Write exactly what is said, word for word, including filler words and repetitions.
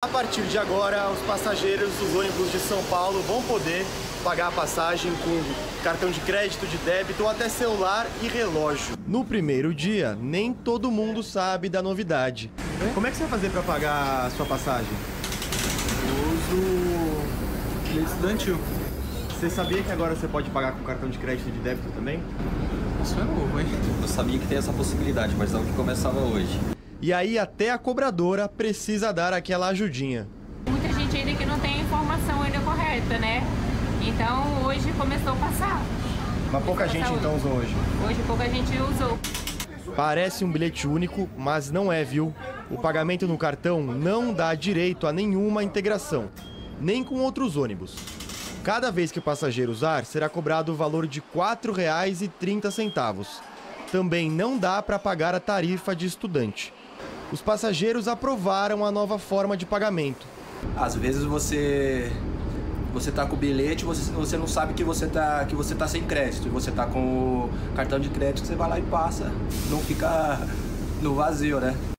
partir de agora, os passageiros dos ônibus de São Paulo vão poder pagar a passagem com cartão de crédito, de débito ou até celular e relógio. No primeiro dia, nem todo mundo sabe da novidade. É? Como é que você vai fazer para pagar a sua passagem? Eu uso bilhete estudantil. Você sabia que agora você pode pagar com cartão de crédito e de débito também? Isso é novo, hein? Eu sabia que tem essa possibilidade, mas não que começava hoje. E aí até a cobradora precisa dar aquela ajudinha. Muita gente ainda que não tem a informação ainda correta, né? Então hoje começou a passar. Mas pouca gente então usou hoje? Hoje pouca gente usou. Parece um bilhete único, mas não é, viu? O pagamento no cartão não dá direito a nenhuma integração, nem com outros ônibus. Cada vez que o passageiro usar, será cobrado o valor de quatro reais e trinta centavos. Também não dá para pagar a tarifa de estudante. Os passageiros aprovaram a nova forma de pagamento. Às vezes você você tá com o bilhete, você, você não sabe que você tá que você tá sem crédito, e você tá com o cartão de crédito, você vai lá e passa, não fica no vazio, né?